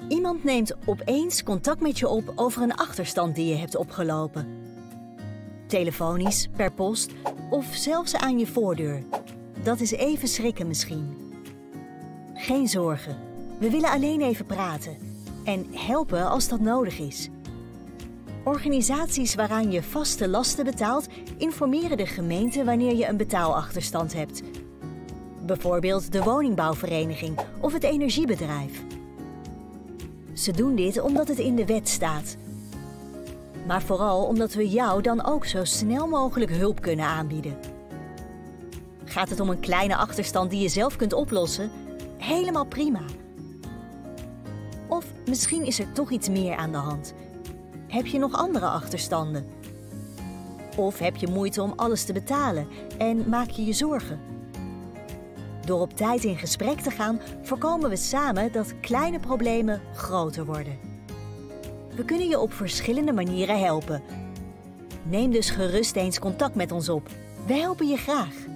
Iemand neemt opeens contact met je op over een achterstand die je hebt opgelopen. Telefonisch, per post of zelfs aan je voordeur. Dat is even schrikken misschien. Geen zorgen, we willen alleen even praten en helpen als dat nodig is. Organisaties waaraan je vaste lasten betaalt, informeren de gemeente wanneer je een betaalachterstand hebt. Bijvoorbeeld de woningbouwvereniging of het energiebedrijf. Ze doen dit omdat het in de wet staat. Maar vooral omdat we jou dan ook zo snel mogelijk hulp kunnen aanbieden. Gaat het om een kleine achterstand die je zelf kunt oplossen? Helemaal prima. Of misschien is er toch iets meer aan de hand. Heb je nog andere achterstanden? Of heb je moeite om alles te betalen en maak je je zorgen? Door op tijd in gesprek te gaan, voorkomen we samen dat kleine problemen groter worden. We kunnen je op verschillende manieren helpen. Neem dus gerust eens contact met ons op. We helpen je graag.